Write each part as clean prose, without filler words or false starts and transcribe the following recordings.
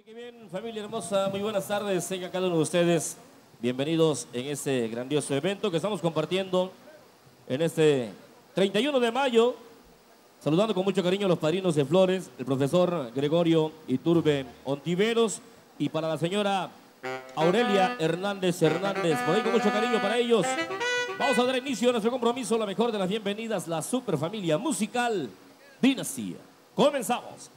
Qué bien, familia hermosa, muy buenas tardes, tengan cada uno de ustedes bienvenidos en este grandioso evento que estamos compartiendo en este 31 de mayo, saludando con mucho cariño a los padrinos de flores, el profesor Gregorio Iturbe Ontiveros y para la señora Aurelia Hernández, por ahí con mucho cariño para ellos. Vamos a dar inicio a nuestro compromiso, la mejor de las bienvenidas, la superfamilia musical Dinastía. Comenzamos.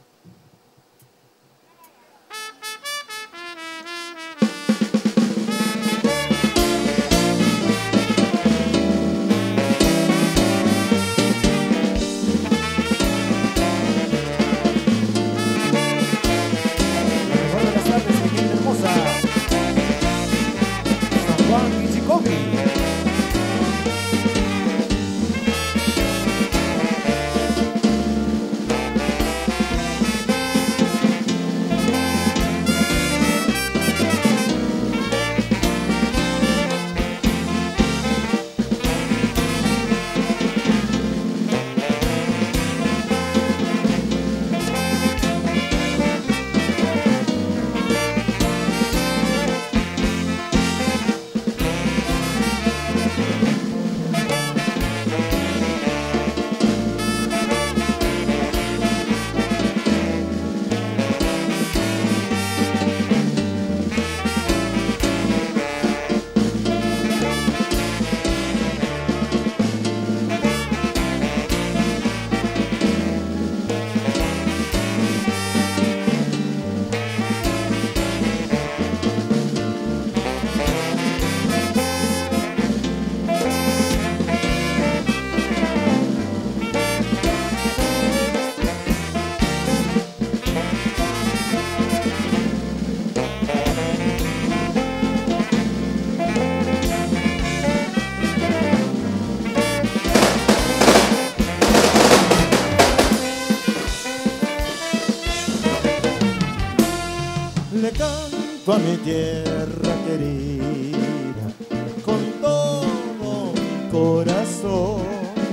Le canto a mi tierra querida con todo mi corazón.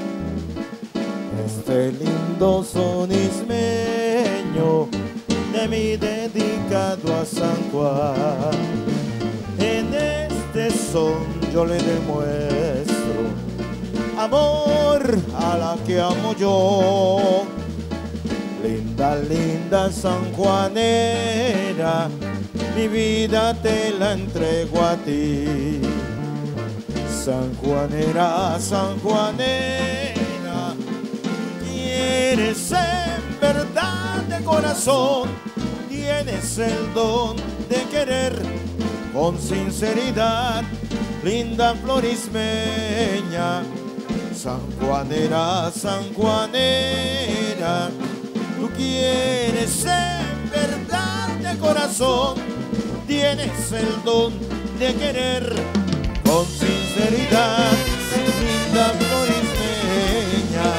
Este lindo son ismeño de mí dedicado a San Juan. En este son yo le demuestro amor a la que amo yo. Linda, linda sanjuanera, mi vida te la entrego a ti. Sanjuanera, sanjuanera, quieres en verdad de corazón, tienes el don de querer con sinceridad, linda florismeña. Sanjuanera, sanjuanera, tú quieres en verdad de corazón, tienes el don de querer con sinceridad, linda florismeña.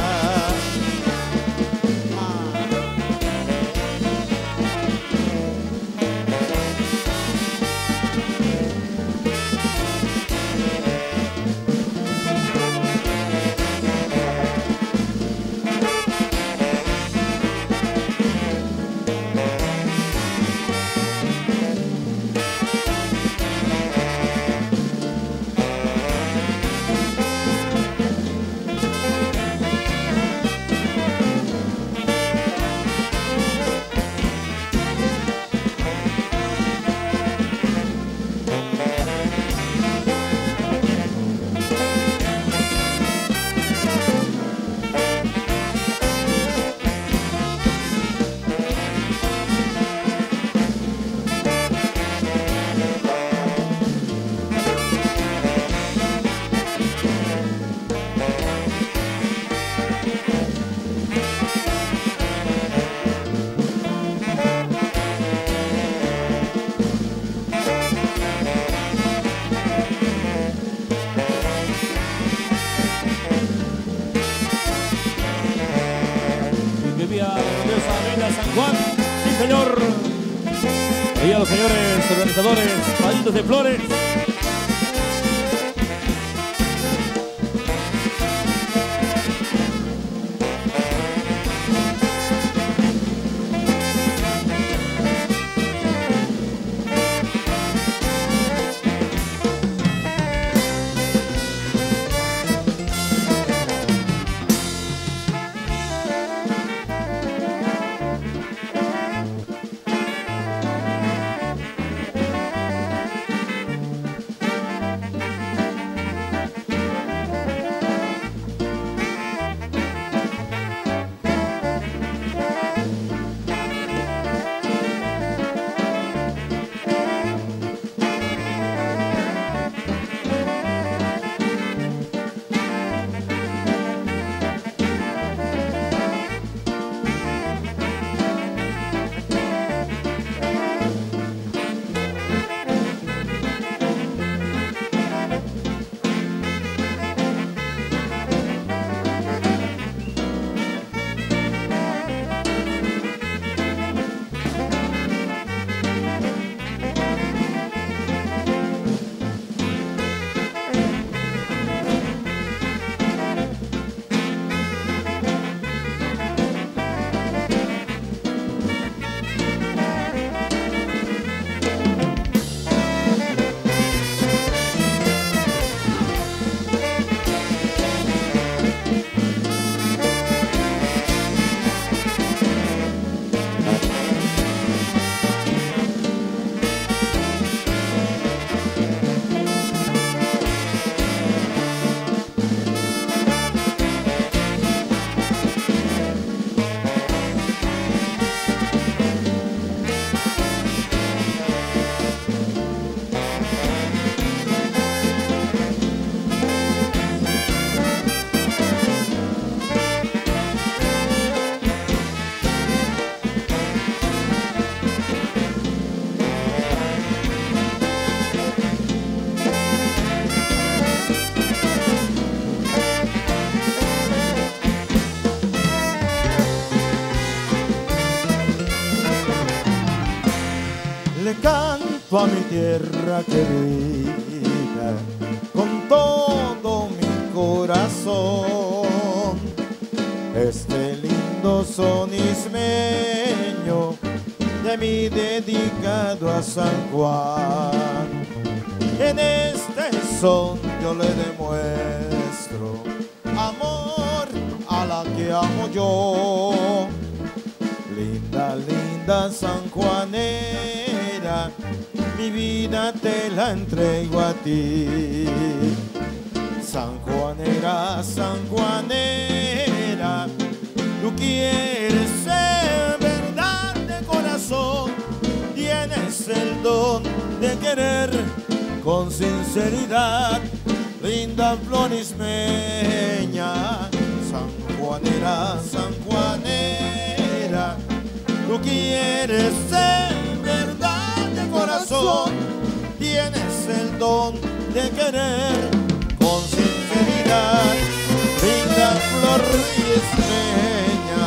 San Juan, sí señor, y a los señores organizadores, padrinos de flores. le canto a mi tierra querida con todo mi corazón. Este lindo son ismeño de mí dedicado a San Juan. En este son yo le demuestro amor a la que amo yo. Linda, linda sanjuanera, mi vida te la entrego a ti. Sanjuanera, sanjuanera, tú quieres ser verdad de corazón, tienes el don de querer con sinceridad. Linda flor ismeña, sanjuanera, sanjuanera, tú quieres ser verdad de corazón, tienes el don de querer con sinceridad. Linda flor ismeña.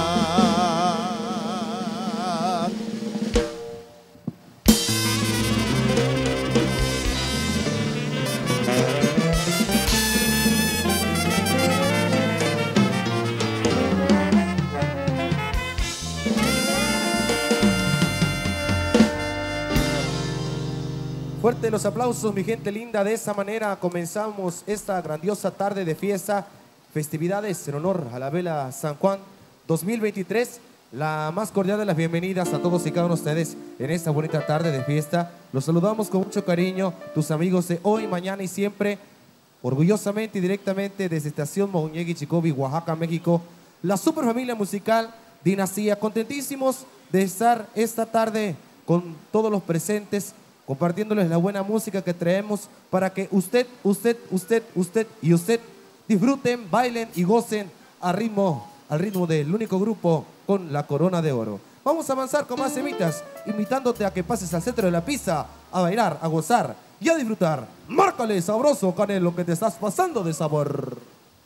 Fuerte los aplausos, mi gente linda. De esa manera comenzamos esta grandiosa tarde de fiesta, festividades en honor a la Vela San Juan 2023. La más cordial de las bienvenidas a todos y cada uno de ustedes en esta bonita tarde de fiesta. Los saludamos con mucho cariño, tus amigos de hoy, mañana y siempre, orgullosamente y directamente desde Estación Mohuñegui, Chicobi, Oaxaca, México. La superfamilia musical Dinastía, contentísimos de estar esta tarde con todos los presentes, compartiéndoles la buena música que traemos para que usted y usted disfruten, bailen y gocen al ritmo del único grupo con la corona de oro. Vamos a avanzar con más semitas, invitándote a que pases al centro de la pista a bailar, a gozar y a disfrutar. Márcale sabroso, Canelo, que te estás pasando de sabor.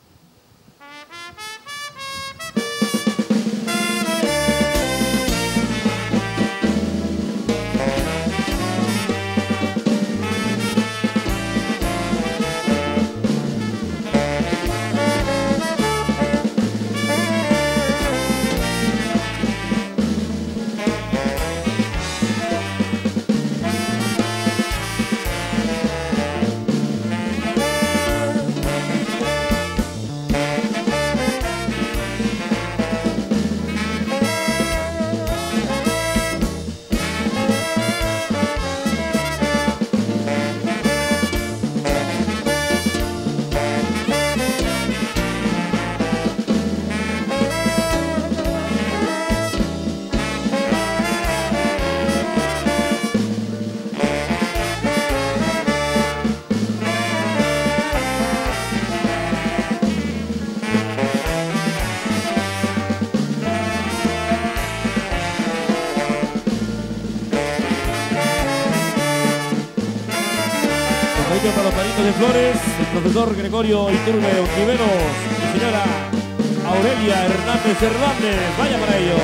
Para los palitos de flores, el profesor Gregorio Iturbe Ontiveros, y señora Aurelia Hernández Hernández, vaya para ellos.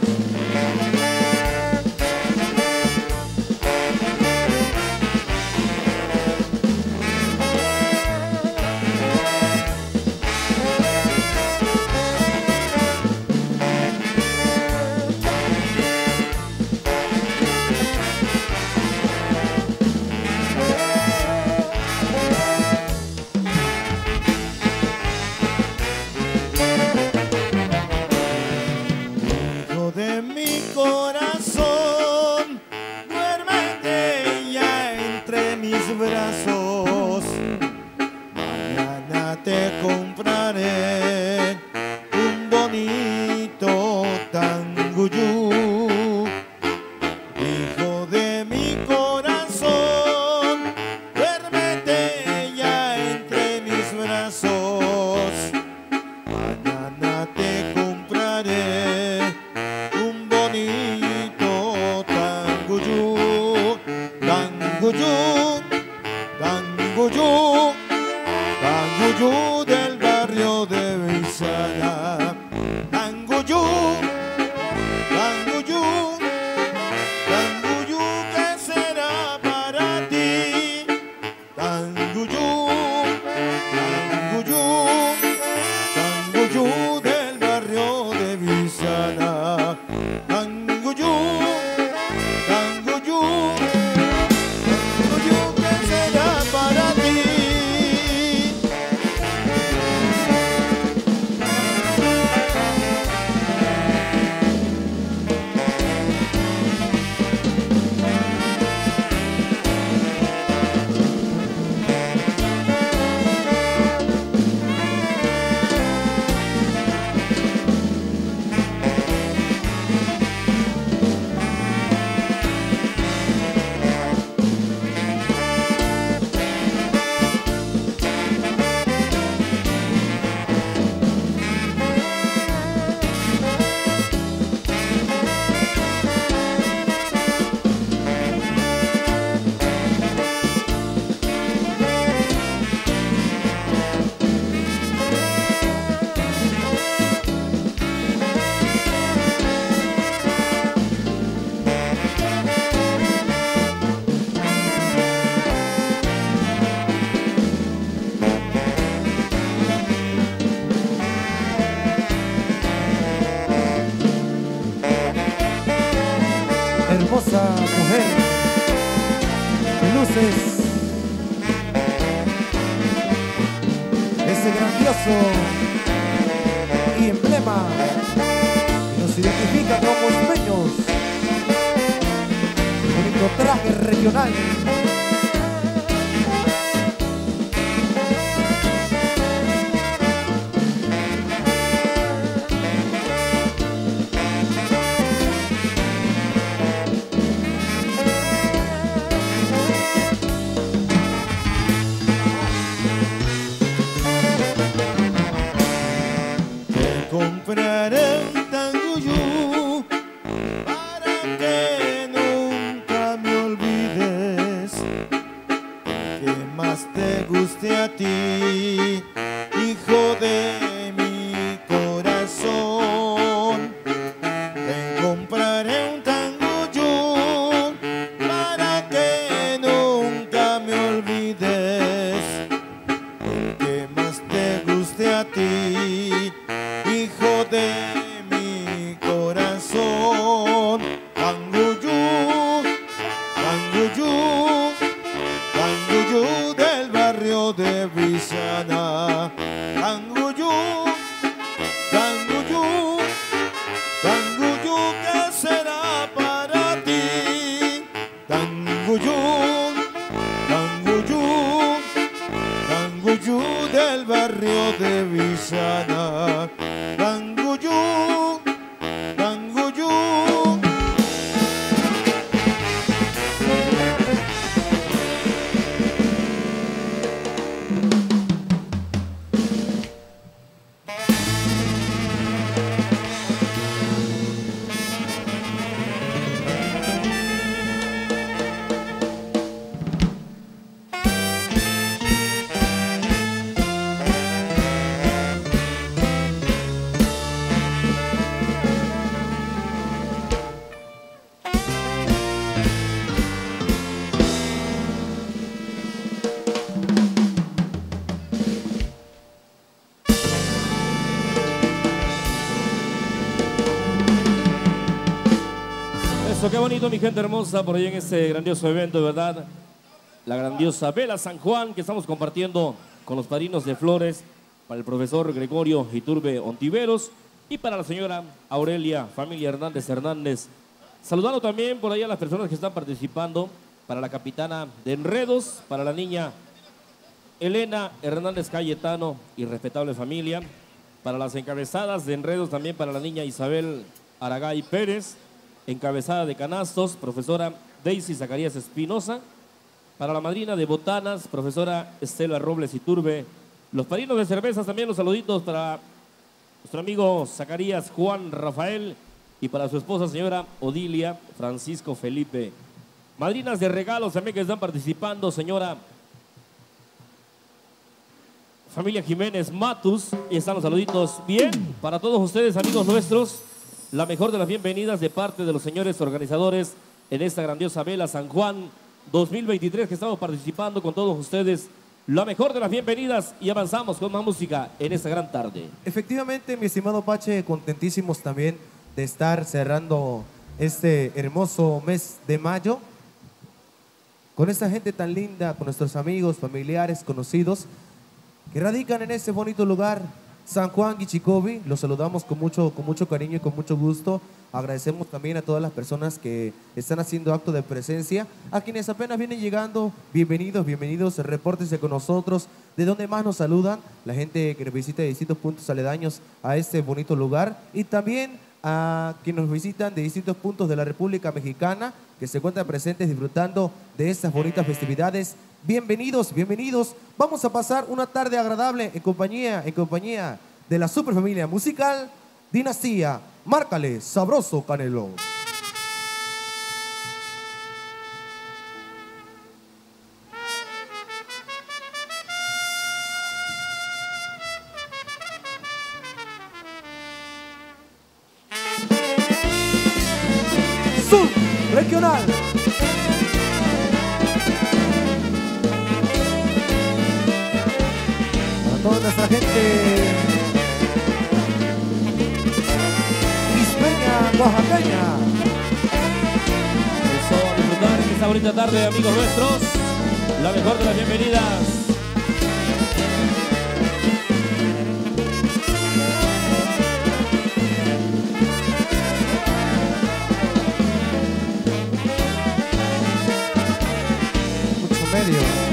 Tanguyú del barrio de Vizana. Tanguyú, Tanguyú, Tanguyú que se Rafael Luces, ese grandioso y emblema que nos identifica como ismeños, el bonito traje regional. Compraré un tanguyú para que nunca me olvides, que más te guste a ti, hijo de mi corazón. Te compraré un tanguyú para que nunca me olvides, que más te guste a ti, hijo de mi corazón. Tanguyú, tanguyú, tanguyú del barrio de Villana. Tanguyú, tanguyú, tanguyú, ¿qué será para ti? Tanguyú, tanguyú, tanguyú del barrio de Villana. Tanguyú, tanguyú. Eso, qué bonito, mi gente hermosa, por ahí en este grandioso evento, de verdad. La grandiosa Vela San Juan que estamos compartiendo con los padrinos de flores para el profesor Gregorio Iturbe Ontiveros y para la señora Aurelia Familia Hernández Hernández. Saludando también por ahí a las personas que están participando, para la capitana de Enredos, para la niña Elena Hernández Cayetano y respetable familia, para las encabezadas de Enredos también para la niña Isabel Aragay Pérez, encabezada de canastos, profesora Daisy Zacarías Espinosa, para la madrina de botanas, profesora Estela Robles Iturbe, los padrinos de cervezas también los saluditos para nuestro amigo Zacarías Juan Rafael y para su esposa señora Odilia Francisco Felipe. Madrinas de regalos también que están participando, señora familia Jiménez Matus, y están los saluditos. Bien, para todos ustedes, amigos nuestros, la mejor de las bienvenidas de parte de los señores organizadores en esta grandiosa Vela San Juan 2023 que estamos participando con todos ustedes. La mejor de las bienvenidas y avanzamos con más música en esta gran tarde. Efectivamente, mi estimado Pache, contentísimos también de estar cerrando este hermoso mes de mayo con esta gente tan linda, con nuestros amigos, familiares, conocidos que radican en este bonito lugar, San Juan Guichicobi. Los saludamos con mucho cariño y con mucho gusto. Agradecemos también a todas las personas que están haciendo acto de presencia. A quienes apenas vienen llegando, bienvenidos, bienvenidos. Repórtense con nosotros. ¿De dónde más nos saludan? La gente que nos visita de distintos puntos aledaños a este bonito lugar. Y también a quienes nos visitan de distintos puntos de la República Mexicana, que se encuentran presentes disfrutando de estas bonitas festividades. Bienvenidos, bienvenidos. Vamos a pasar una tarde agradable en compañía de la superfamilia musical Dinastía. Márcale, sabroso Canelo. Subregional. Para toda nuestra gente ismeña, oaxaqueña. Eso, disfrutando esta bonita tarde, amigos nuestros. La mejor de las bienvenidas. Mucho medio.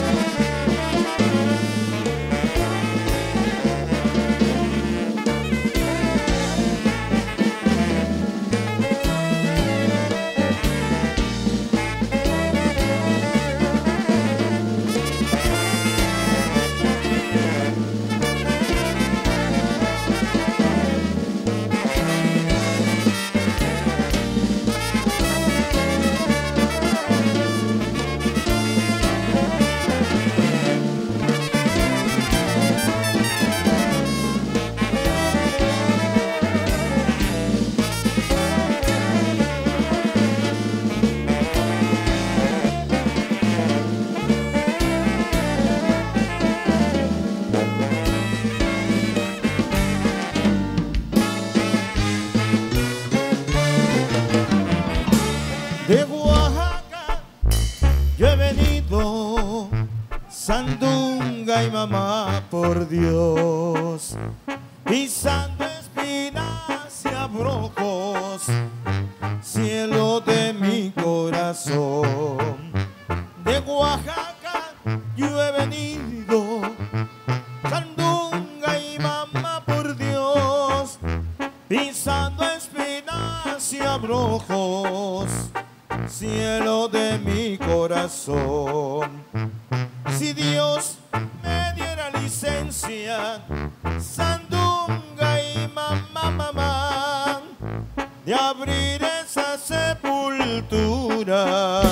De Oaxaca yo he venido, sandunga y mamá, por Dios, pisando espinas y abrojos, cielo de mi corazón. De Oaxaca yo he venido, sandunga y mamá, por Dios, pisando espinas y abrojos, cielo de mi corazón. Si Dios me diera licencia, sandunga y mamá, de abrir esa sepultura.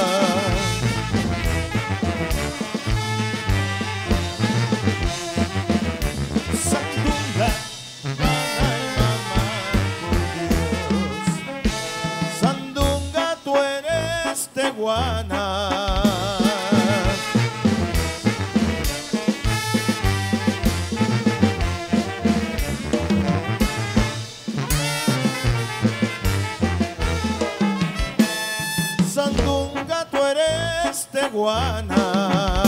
Sandunga, mamá y mamá, por Dios. Sandunga, tú eres tehuana. Sandunga, tú eres tehuana.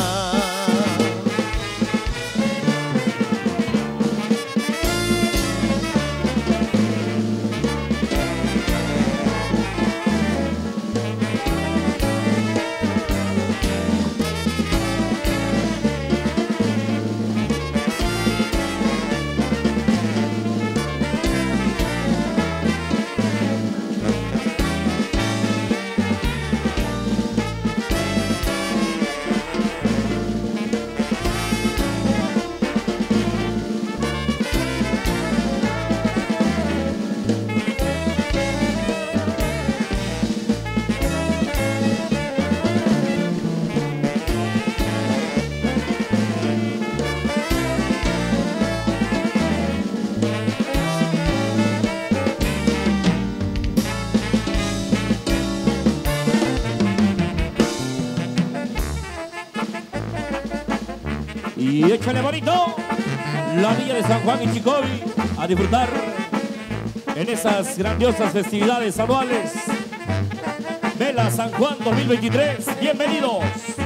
Y échale bonito, la villa de San Juan y Chicobi, a disfrutar en esas grandiosas festividades anuales. Vela San Juan 2023, bienvenidos.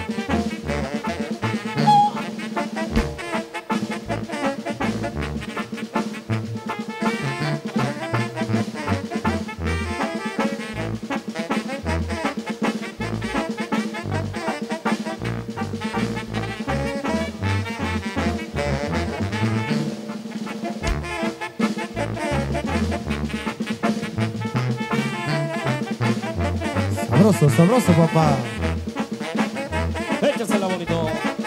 Sabroso, sabroso, papá. Échasela bonito.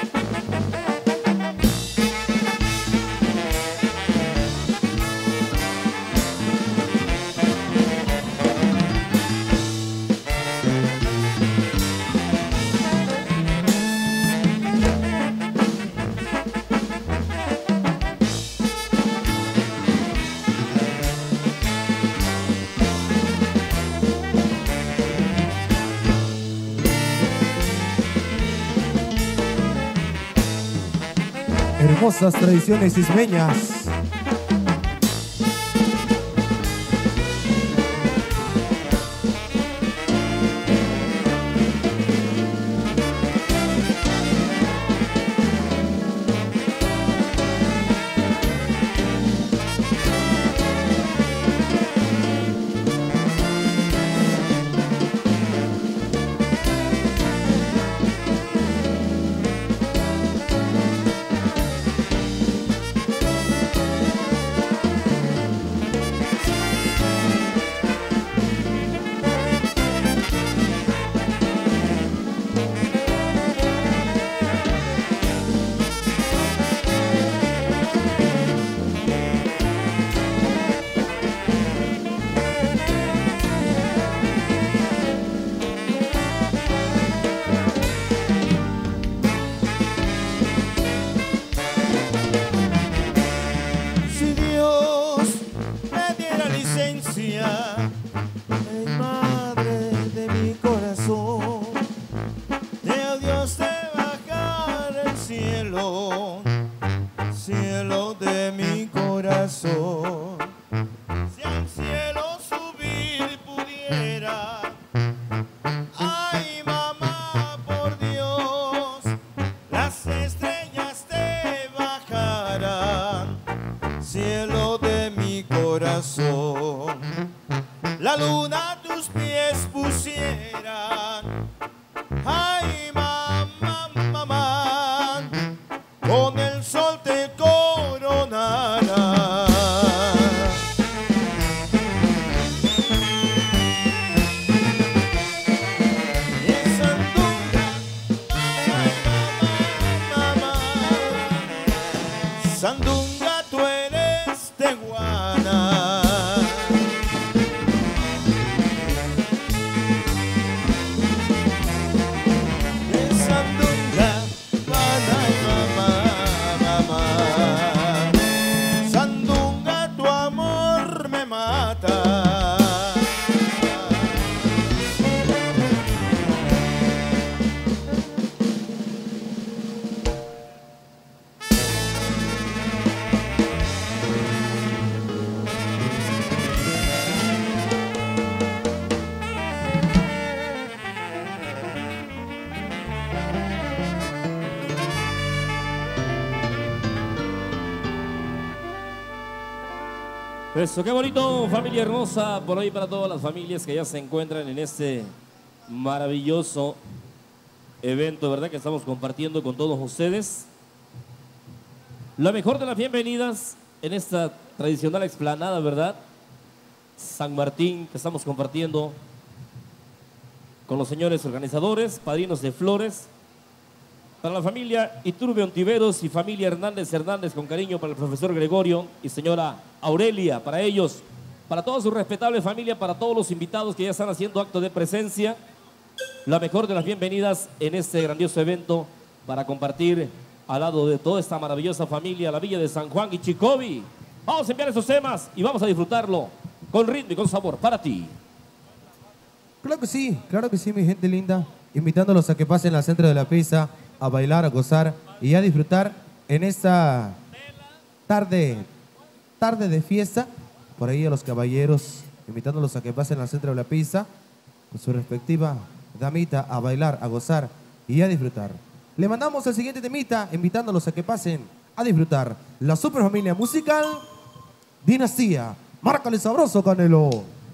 Hermosas tradiciones ismeñas. corazón. Si al cielo subir pudiera, ay mamá, por Dios, las estrellas te bajarán, cielo de mi corazón. La luna a tus pies pusieran, ay mamá, mamá, con el sol te coronará. Y en Sandunga, ay mamá, mamá, Sandunga tú eres tehuana. Eso, qué bonito, familia hermosa, por ahí para todas las familias que ya se encuentran en este maravilloso evento, ¿verdad? Que estamos compartiendo con todos ustedes. La mejor de las bienvenidas en esta tradicional explanada, ¿verdad? San Martín, que estamos compartiendo con los señores organizadores, padrinos de flores. Para la familia Iturbe Ontiveros y familia Hernández Hernández, con cariño para el profesor Gregorio y señora Aurelia, para ellos, para toda su respetable familia, para todos los invitados que ya están haciendo acto de presencia, la mejor de las bienvenidas en este grandioso evento para compartir al lado de toda esta maravillosa familia, la Villa de San Juan y Chicobi. Vamos a enviar esos temas y vamos a disfrutarlo con ritmo y con sabor para ti. Claro que sí, mi gente linda. Invitándolos a que pasen al centro de la pista a bailar, a gozar y a disfrutar en esta tarde de fiesta. Por ahí a los caballeros, invitándolos a que pasen al centro de la pista con su respectiva damita a bailar, a gozar y a disfrutar. Le mandamos el siguiente temita, invitándolos a que pasen a disfrutar la superfamilia musical Dinastía. Márcale sabroso, Canelo.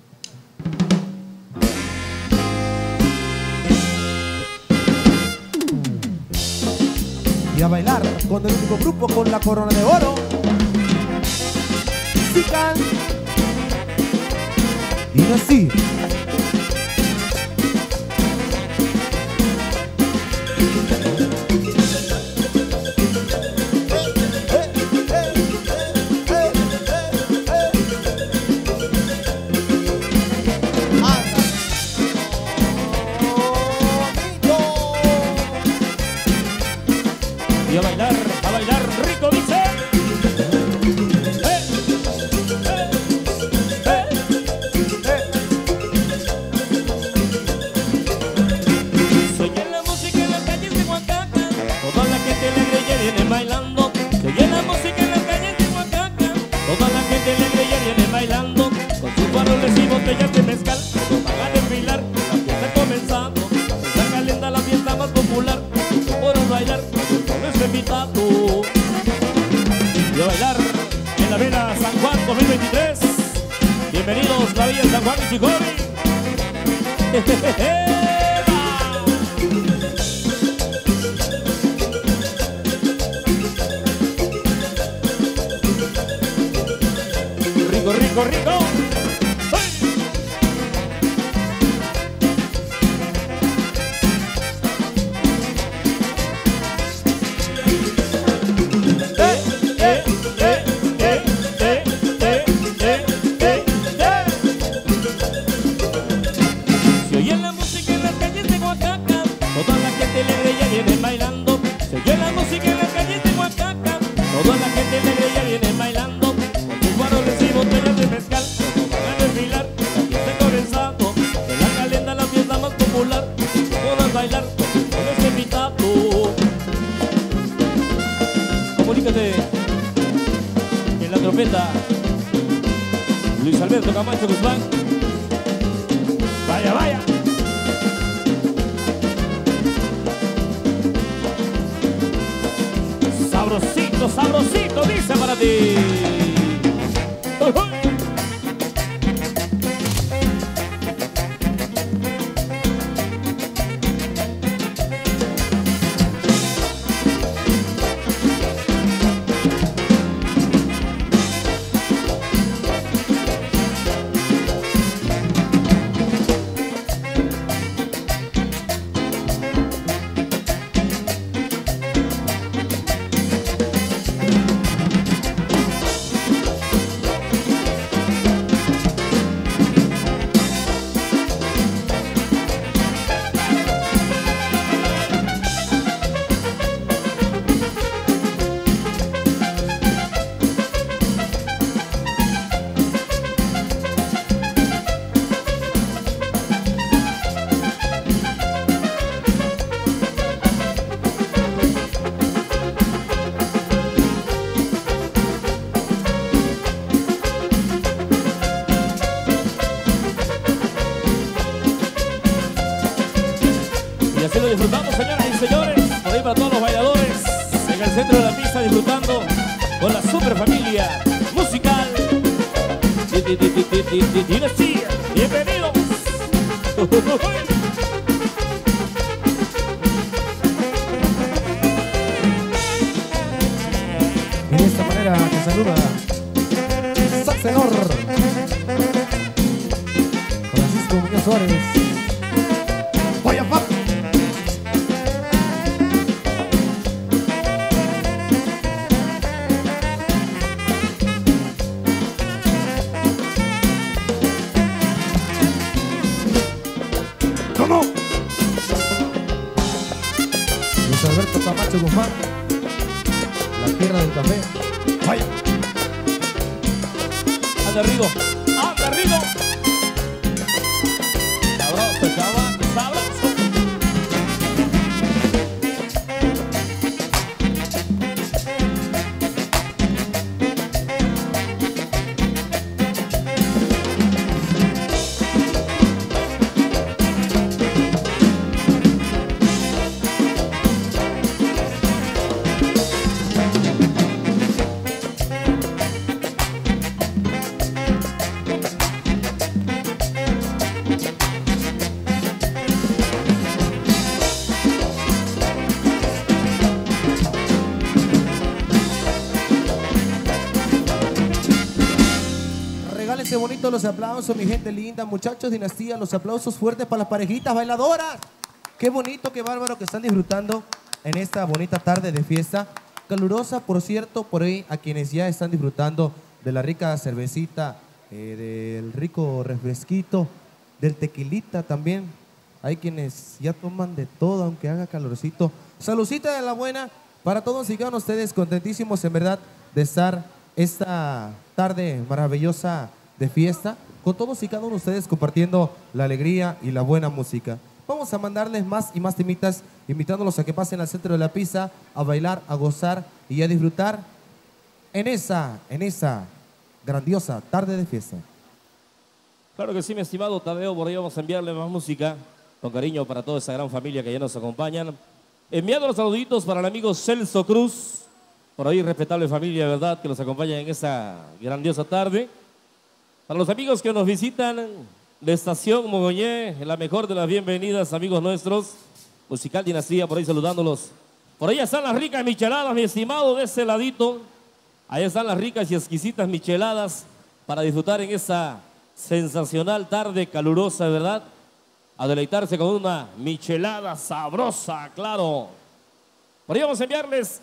Y a bailar con el único grupo con la corona de oro. Musical Dinastía. Y a bailar rico, dice. Se oye la música en las calles de Oaxaca, toda la gente alegre ya viene bailando. Se oye la música en las calles de Oaxaca, toda la gente alegre ya viene bailando. Con sus faroles y botellas de mezcal, todos van a desfilar, la fiesta ha comenzado. Está calenta la fiesta más popular, por bailar con este invitado. Y a bailar en la Villa San Juan 2023. Bienvenidos la Villa San Juan y Chicobi. Rico, rico, rico. Se oye la música en las calles de Oaxaca, toda la gente alegre ya viene bailando. Se oye la música en las calles de Oaxaca, toda la gente alegre ya viene bailando. Con sus faroles y botellas de mezcal, todos van a desfilar, la fiesta ha comenzado. En la calenda la fiesta más popular, todas bailar con este invitado. Comunícate en la estafeta. Luis Alberto Camacho Guzmán. Vaya, vaya. Sabrosito, sabrosito, dice para ti. Y así lo disfrutamos, señoras y señores, por ahí para todos los bailadores, en el centro de la pista disfrutando con la super familia musical. Dinastía, bienvenidos. Y de esta manera te saluda Saxenor Francisco Muñoz Suárez. ¡Vaya papi! ¡No! Luis Alberto Camacho Guzmán, la tierra del café. ¡Vaya! Anda Rigo, anda Rigo. Sabroso, chaval, sabroso. Regálense bonitos los aplausos, mi gente linda, muchachos, dinastía, los aplausos fuertes para las parejitas bailadoras. Qué bonito, qué bárbaro que están disfrutando en esta bonita tarde de fiesta. Calurosa, por cierto, por ahí a quienes ya están disfrutando de la rica cervecita, del rico refresquito, del tequilita también. Hay quienes ya toman de todo, aunque haga calorcito. Saludcita de la buena para todos y cada uno de ustedes, contentísimos en verdad de estar esta tarde maravillosa de fiesta con todos y cada uno de ustedes compartiendo la alegría y la buena música. Vamos a mandarles más y más temitas, invitándolos a que pasen al centro de la pista a bailar, a gozar y a disfrutar en esa grandiosa tarde de fiesta. Claro que sí, mi estimado Tadeo, por ahí vamos a enviarle más música con cariño para toda esa gran familia que ya nos acompañan. Enviando los saluditos para el amigo Celso Cruz, por ahí respetable familia, ¿verdad?, que nos acompaña en esa grandiosa tarde. Para los amigos que nos visitan de Estación Mogoñé, la mejor de las bienvenidas, amigos nuestros. Musical Dinastía, por ahí saludándolos. Por ahí están las ricas micheladas, mi estimado, de ese ladito. Ahí están las ricas y exquisitas micheladas para disfrutar en esa sensacional tarde calurosa, ¿verdad? A deleitarse con una michelada sabrosa, claro. Por ahí vamos a enviarles.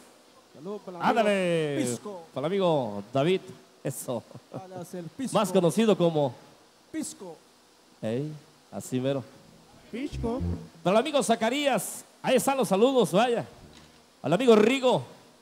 Ándale, Pisco. para el amigo David, eso. El pisco. Más conocido como... Pisco. Ey, así mero. Pisco. Para el amigo Zacarías, ahí están los saludos, vaya. Al amigo Rigo.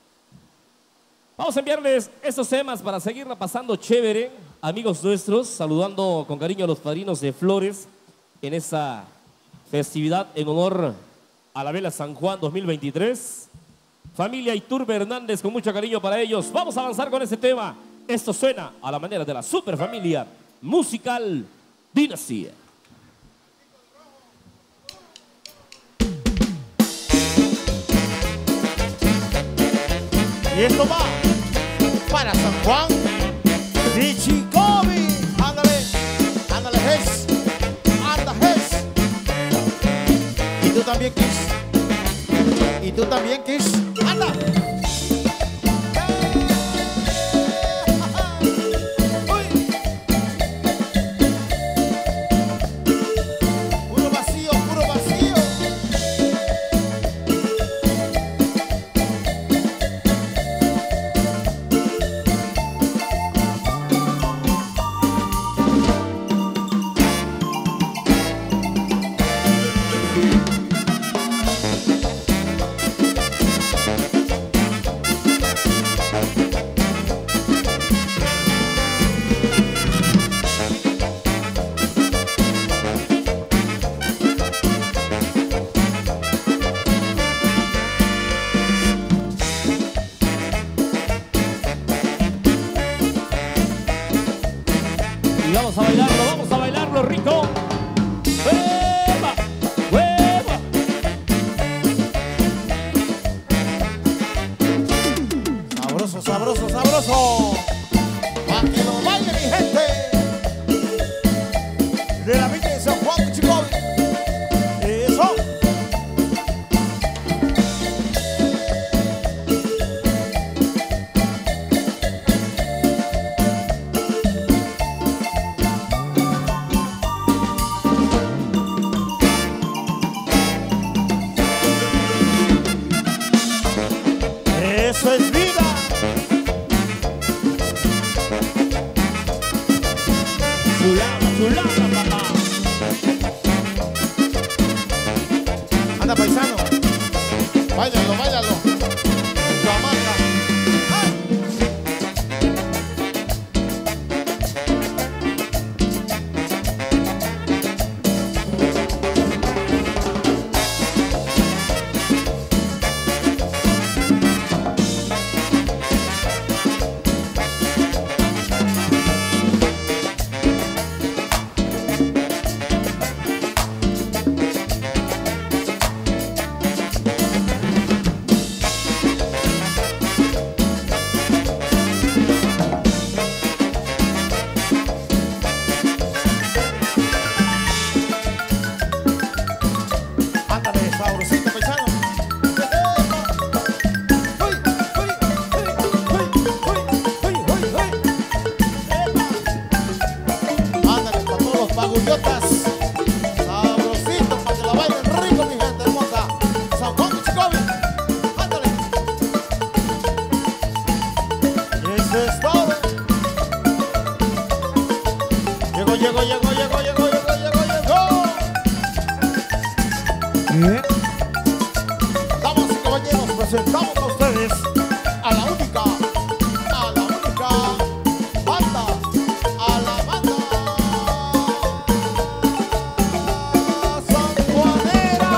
Vamos a enviarles estos temas para seguirla pasando chévere. Amigos nuestros, saludando con cariño a los padrinos de Flores en esa festividad en honor a la Vela San Juan 2023. Familia Iturbe Hernández, con mucho cariño para ellos. Vamos a avanzar con este tema. Esto suena a la manera de la superfamilia musical Dinastía. Y esto va para San Juan de Chicobi. Ándale, ándale, Jes. Anda, Jes. Y tú también, Kish. Y tú también, Kish. Anda. Uy. Puro vacío, puro vacío. Y vamos a bailarlo rico. ¡Hueva! ¡Hueva! Sabroso, sabroso, sabroso. Pa' que lo baile mi gente. De la Villa de San Juan de Chicobi. Eso. Eso es vida. Chulada, papá. Anda, paisano. Báilalo, báilalo. Tu hamaca. ¡Ay! Ándale, sabrosito, paisano. ¡Uy! ¡Uy! ¡Uy! ¡Uy! ¡Uy! ¡Uy! ¡Uy! ¡Epa! Ándale, para todos los pagullotas. Sabrosito, para que la bailen rico, mi gente hermosa. San Juan de Chicobi. Ándale. Eso es todo. Llegó. Damas y caballeros, presentamos a ustedes a la única banda, a la banda sanjuanera.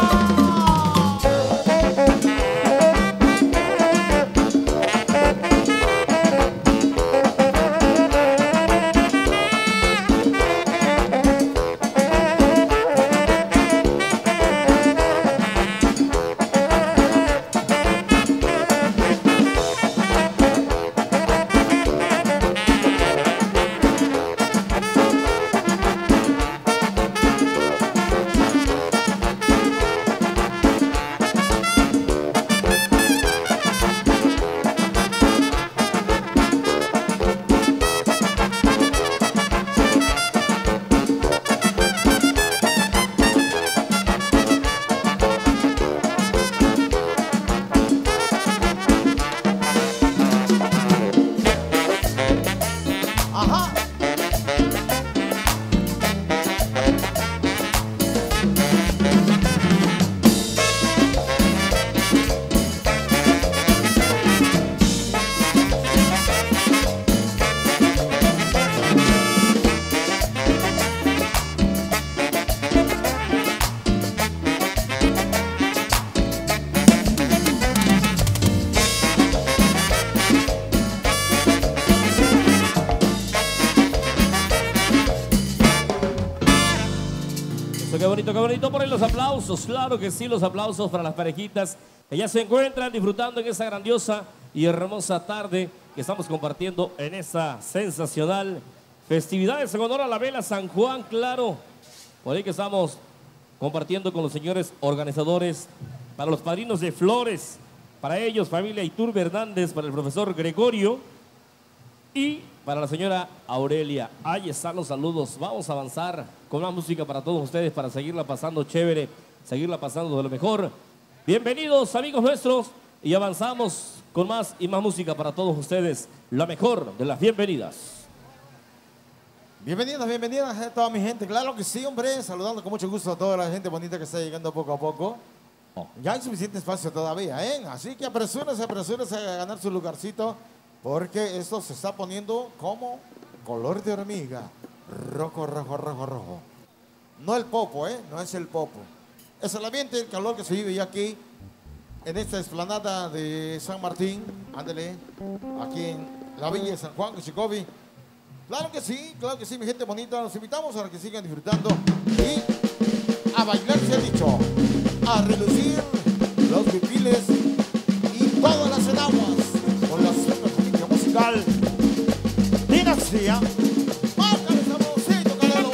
bonito, qué bonito. Por ahí los aplausos, claro que sí, los aplausos para las parejitas que ya se encuentran disfrutando en esa grandiosa y hermosa tarde que estamos compartiendo en esa sensacional festividades en honor a la Vela San Juan, claro. Por ahí que estamos compartiendo con los señores organizadores, para los padrinos de flores, para ellos, familia Iturbe Hernández, para el profesor Gregorio y para la señora Aurelia. Ahí están los saludos. Vamos a avanzar con más música para todos ustedes, para seguirla pasando chévere, seguirla pasando de lo mejor. Bienvenidos, amigos nuestros, y avanzamos con más y más música para todos ustedes. La mejor de las bienvenidas. Bienvenidas, bienvenidas a toda mi gente. Claro que sí, hombre. Saludando con mucho gusto a toda la gente bonita que está llegando poco a poco. Ya hay suficiente espacio todavía, ¿eh? Así que apresúrense, apresúrense a ganar su lugarcito, porque esto se está poniendo como color de hormiga. Rojo, rojo, rojo, rojo. No el popo, ¿eh? No es el popo. Es el ambiente, el calor que se vive ya aquí, en esta explanada de San Martín. Ándale, aquí en la Villa de San Juan, Cuchicobi. Claro que sí, mi gente bonita. Los invitamos a que sigan disfrutando y a bailar, se ha dicho, a relucir los pipiles y todas las enaguas con la super musical Dinastía. ¡Márcale saborcito, Calero!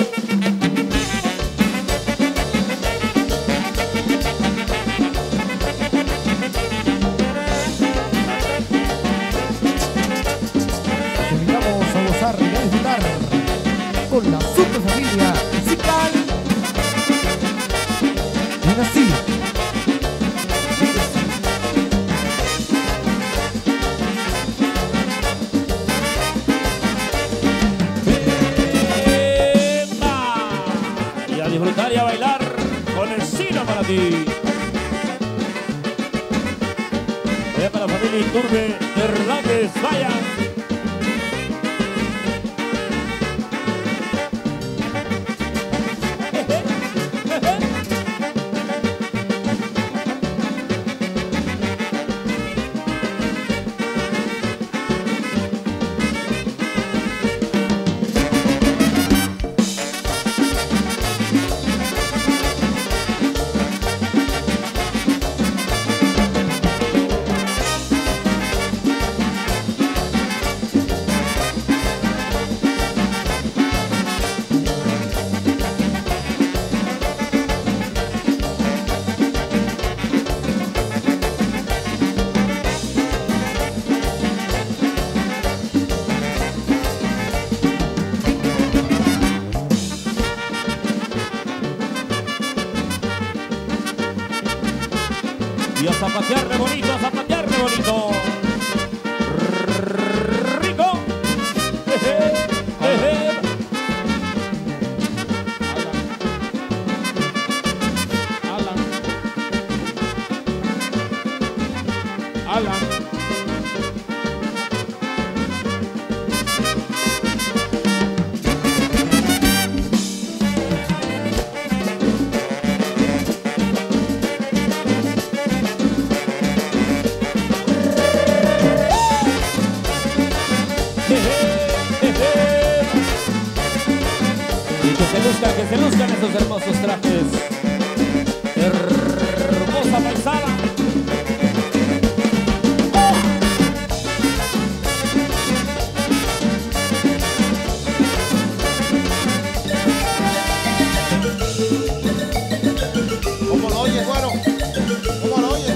Te invitamos a gozar y a disfrutar con la super familia musical Dinastía. Y a disfrutar y a bailar con el Sino para ti. Para la familia Iturbe Hernández, vaya. Y a zapatearle bonito, a zapatearle bonito. Rico. Alan. Y que se luzcan esos hermosos trajes. Hermosa paisana. ¿Cómo lo oyes, güero? ¿Cómo lo oyes?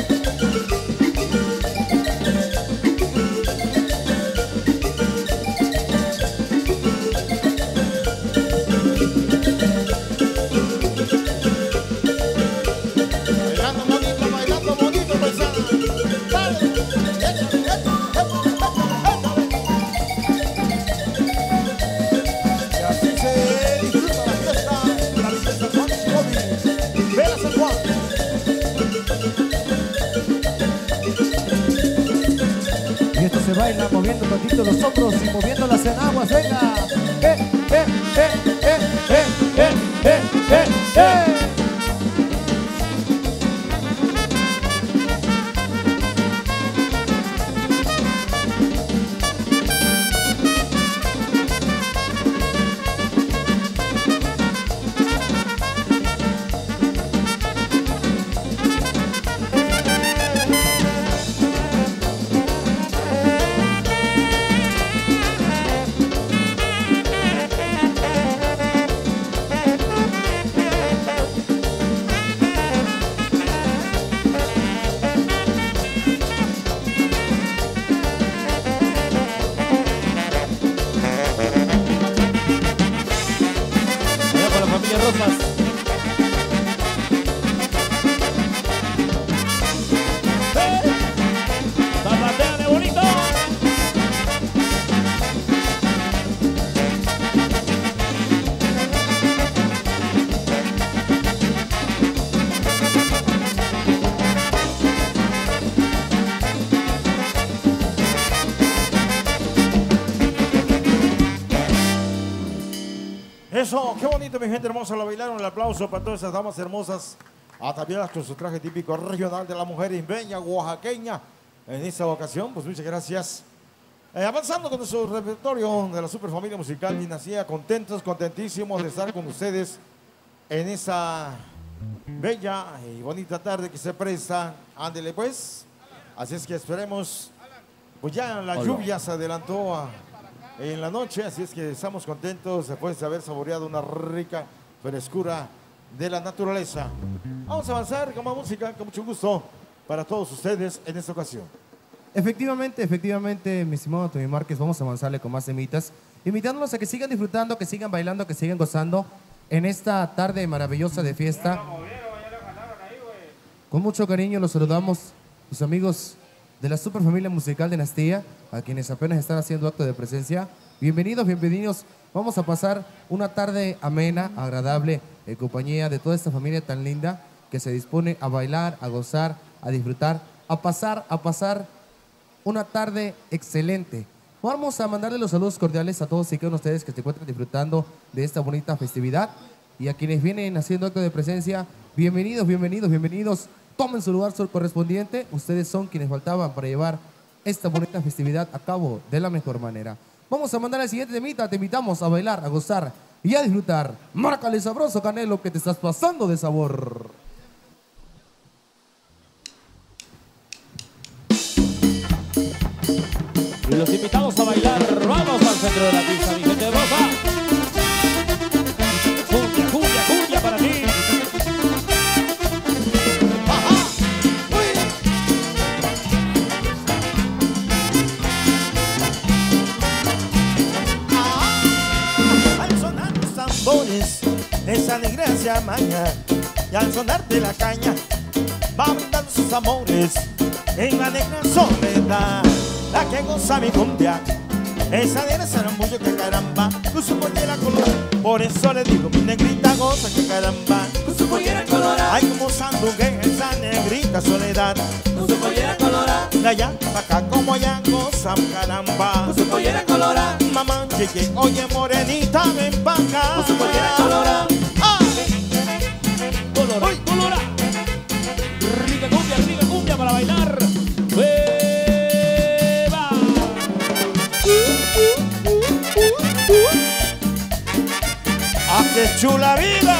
Bailando bonito, paisana. Dale, y así se disfruta la fiesta, la Villa de San Juan, Chicobi. Vela San Juan. Y esto se baila moviendo tantito los hombros y moviendo las enaguas. Venga. ¡Eh, eh, eh, eh, eh, eh, eh, eh, eh! Eso, qué bonito, mi gente hermosa. Lo bailaron. El aplauso para todas esas damas hermosas, ataviadas con su traje típico regional de la mujer isbeña, oaxaqueña. En esta ocasión, pues muchas gracias. Avanzando con nuestro repertorio de la Superfamilia Musical Dinastía, contentos, contentísimos de estar con ustedes en esa bella y bonita tarde que se presta. Ándele pues. Así es que esperemos. Pues ya la lluvia se adelantó en la noche, así es que estamos contentos después de haber saboreado una rica frescura de la naturaleza. Vamos a avanzar con más música, con mucho gusto para todos ustedes en esta ocasión. Efectivamente, mi estimado Tommy Márquez, vamos a avanzarle con más temitas, invitándolos a que sigan disfrutando, que sigan bailando, que sigan gozando en esta tarde maravillosa de fiesta. Con mucho cariño los saludamos, los amigos de la Superfamilia Musical Dinastía, a quienes apenas están haciendo acto de presencia. Bienvenidos, bienvenidos. Vamos a pasar una tarde amena, agradable, en compañía de toda esta familia tan linda que se dispone a bailar, a gozar, a disfrutar, a pasar una tarde excelente. Vamos a mandarle los saludos cordiales a todos y cada uno de ustedes que se encuentran disfrutando de esta bonita festividad. Y a quienes vienen haciendo acto de presencia, bienvenidos, bienvenidos, bienvenidos. Tomen su lugar correspondiente. Ustedes son quienes faltaban para llevar esta bonita festividad a cabo de la mejor manera. Vamos a mandar al siguiente temita. Te invitamos a bailar, a gozar y a disfrutar. Márcale sabroso, Canelo, que te estás pasando de sabor. Y los invitamos a bailar. Vamos al centro de la pista, mi gente hermosa. Cumbia, cumbia, cumbia para ti. Al sonar los tambores, esa alegría se amaña, y al sonar de la caña, va brindando sus amores en la negra soledad. La que goza mi cumbia, esa negra zarambullo que caramba, con su pollera colorada. Por eso le digo, mi negrita goza que caramba, con su pollera colorada. Ay, como sandungue esa negrita soledad, con su pollera colorada. De allá pa' acá como allá goza caramba, con su pollera colorada. Mamá, chiqui, oye morenita, ven pa' acá, con su pollera colorada. ¡Ah! Colora, colora. Rica cumbia para bailar. ¡Ah, qué chula vida!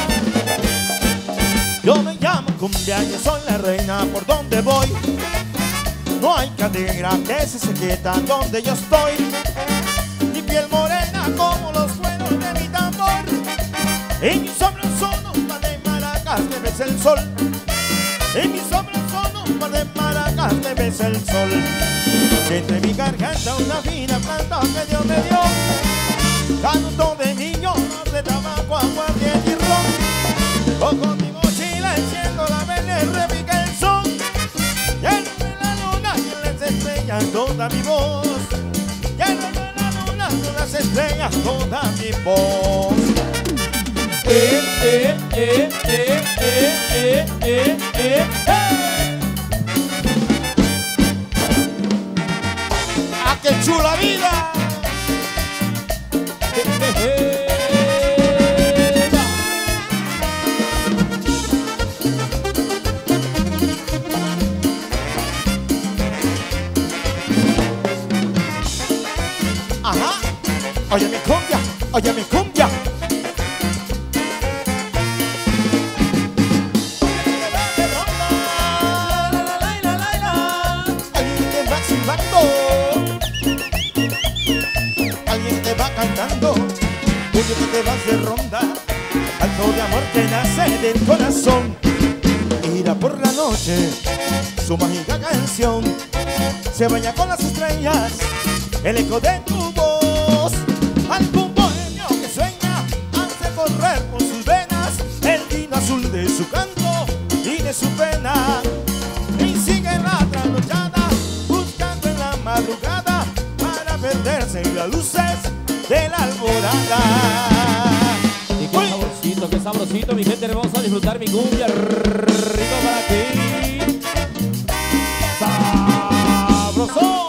Yo me llamo cumbia, yo soy la reina por donde voy. No hay cadera que se quieta donde yo estoy. Mi piel morena como los cueros de mi tambor. Y mis hombros son un par de maracas que besa el sol. Y mis hombros son un par de maracas que besa el sol. Entre mi garganta una fina planta que Dios me dio. Canto de niño, de tabaco, aguardiente y ron. O con mi mochila enciendo la vela y repica el son. Lleno de la luna y las estrellas toda mi voz. Lleno de la luna y las estrellas toda mi voz. ¡Ah, qué chula vida! Ajá, oye mi cumbia, oye mi cumbia. Alguien te va silbando, alguien te va cantando, tú que te vas de ronda, canto de amor que nace del corazón. Irá por la noche, su mágica canción se baña con las estrellas, el eco de tu voz. Algún bohemio que sueña hace correr por sus venas el vino azul de su canto y de su pena. Y sigue la trasnochada buscando en la madrugada para perderse en las luces de la alborada. Y qué sabrosito, mi gente hermosa, disfrutar mi cumbia rico para ti. ¡Sabroso!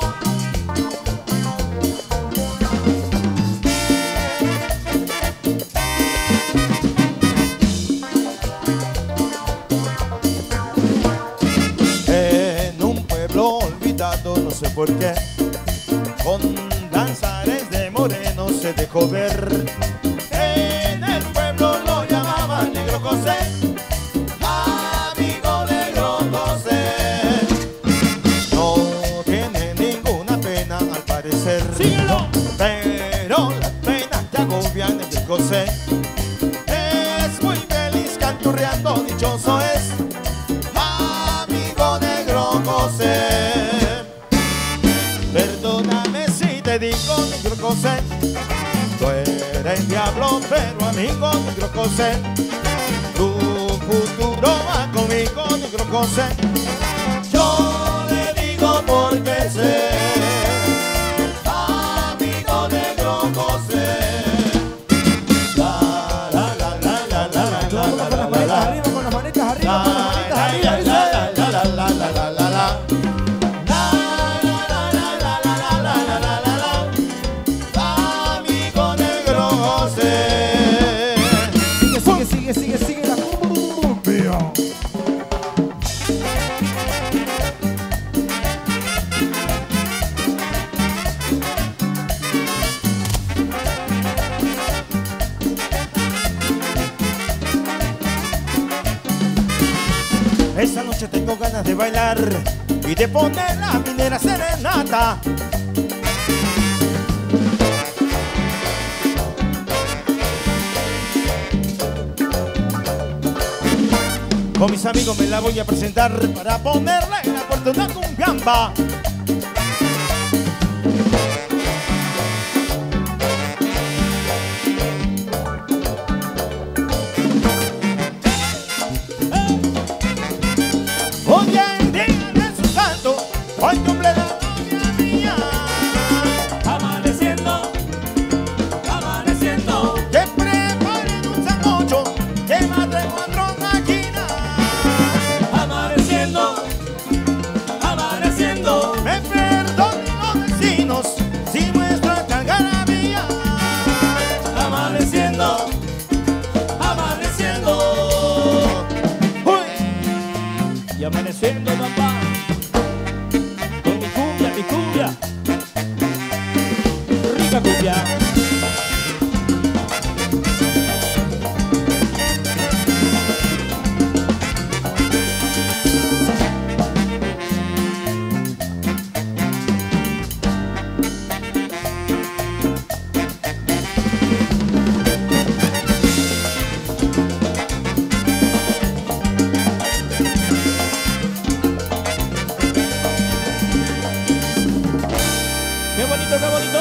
sé por qué. Con danzares de moreno se dejó ver. En el pueblo lo llamaban Negro José, amigo Negro José. No tiene ninguna pena al parecer. ¡Síguelo! Pero las penas te agobian, Negro José. Es muy feliz canturreando, dichoso es, amigo Negro José. Perdóname si te digo, Negro José, tú eres diablo, pero amigo Negro José, tu futuro va conmigo, Negro José. Yo le digo porque sé, amigo Negro José. La la la la la la la la la la la. Arriba con las manitas arriba, con las manitas arriba, dice. Amigo Negro José. Sigue la cumbia. Esta noche tengo ganas de bailar y de poner la minera serenata. Con mis amigos me la voy a presentar para ponerle en la puerta una cumbiamba. Hoy en día en su canto, hoy cumple la novia mía. Amaneciendo, amaneciendo, Que preparen un sancocho, que mate 4 máquinas. amaneciendo, amaneciendo, Me perdonen los vecinos si muestra algarabía. amaneciendo, amaneciendo. Uy. Y amaneciendo, papá, con mi cumbia, rica cumbia. ¡Qué bonito, qué bonito!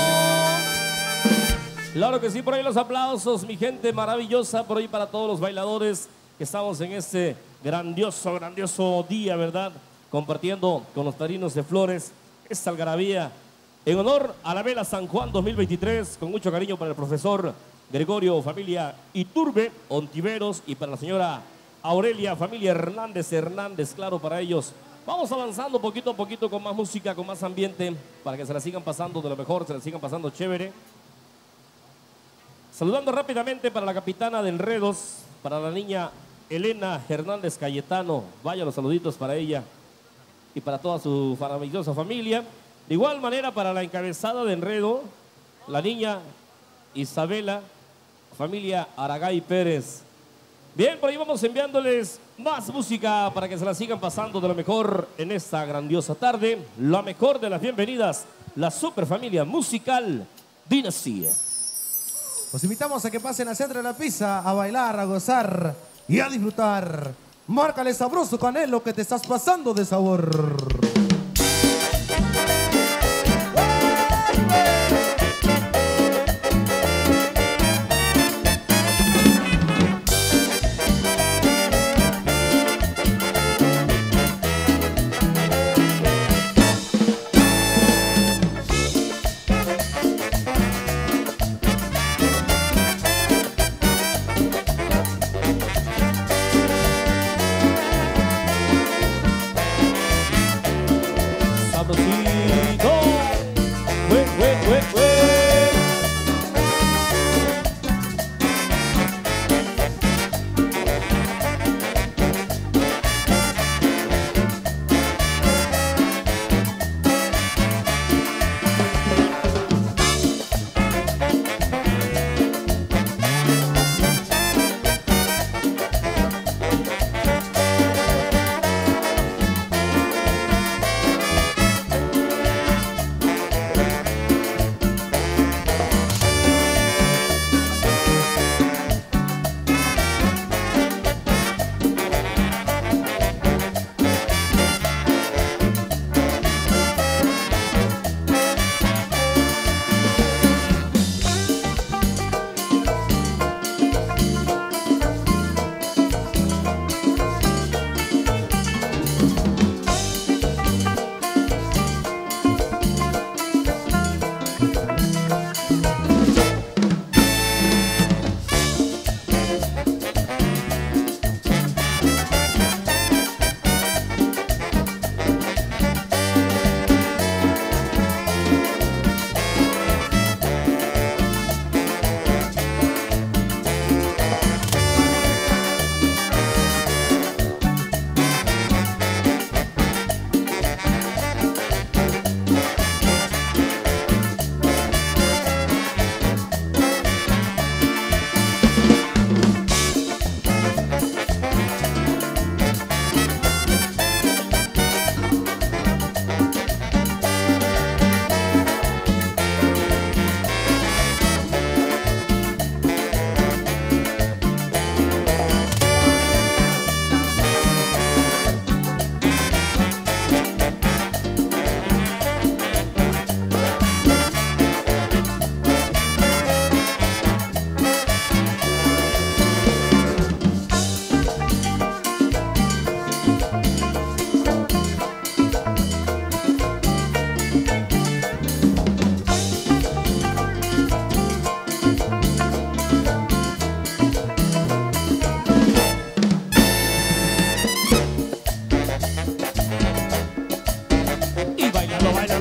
Claro que sí, por ahí los aplausos, mi gente maravillosa, por ahí para todos los bailadores que estamos en este grandioso día, ¿verdad? Compartiendo con los padrinos de flores esta algarabía en honor a la Vela San Juan 2023, con mucho cariño para el profesor Gregorio, familia Iturbe, Ontiveros, y para la señora Aurelia, familia Hernández, claro, para ellos. Vamos avanzando poquito a poquito con más música, con más ambiente, para que se la sigan pasando de lo mejor, se la sigan pasando chévere. Saludando rápidamente para la capitana de Enredos, para la niña Elena Hernández Cayetano. Vaya los saluditos para ella y para toda su maravillosa familia. De igual manera para la encabezada de Enredo, la niña Isabela, familia Aragay Pérez. Bien, por ahí vamos enviándoles más música para que se la sigan pasando de lo mejor en esta grandiosa tarde. La mejor de las bienvenidas, la super familia musical Dinastía. Los invitamos a que pasen al centro de la pista a bailar, a gozar y a disfrutar. Márcale sabroso canelo que te estás pasando de sabor.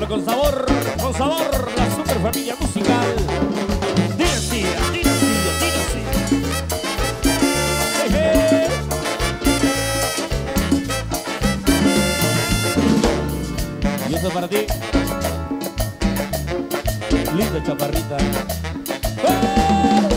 Pero con sabor, la super familia musical. Dinastía, dinastía, dinastía. Hey, hey. Y eso para ti. Linda chaparrita. ¡Oh!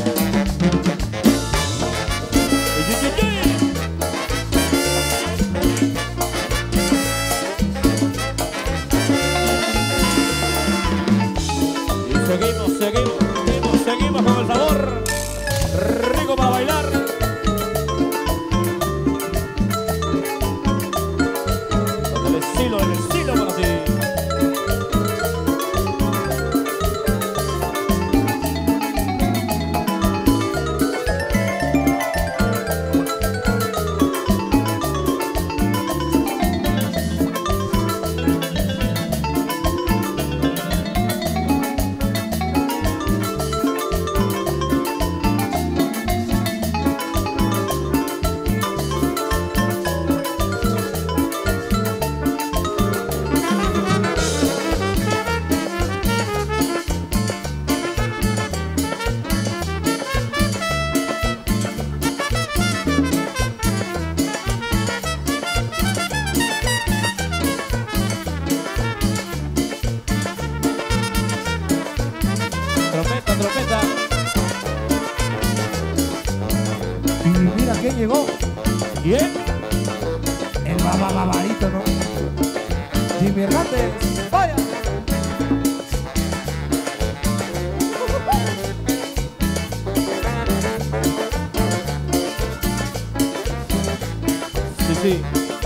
Seguimos con el sabor rico para bailar. Con el estilo para ti. Trompeta. Y mira quién llegó. ¿Quién? El babarito, ¿no? Jimmy Hernández. ¡Vaya! Sí.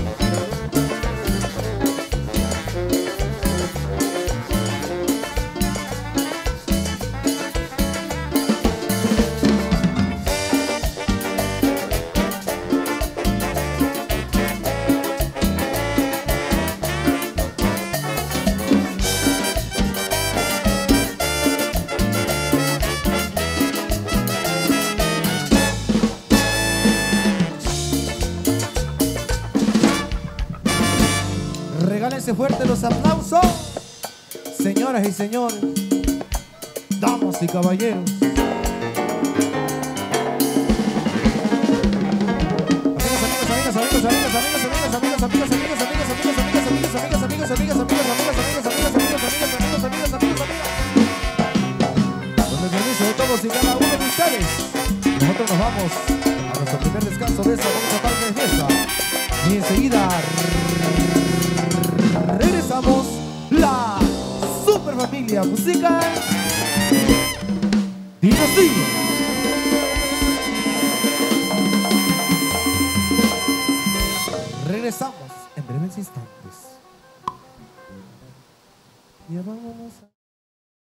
Regálense fuerte los aplausos, señoras y señores, damas y caballeros. Con el permiso de todos y cada uno de ustedes, nosotros nos vamos a nuestro primer descanso de esta bonita tarde de fiesta. Y enseguida regresamos, la super familia musical Dinastía. Regresamos en breves instantes. Ya vámonos a...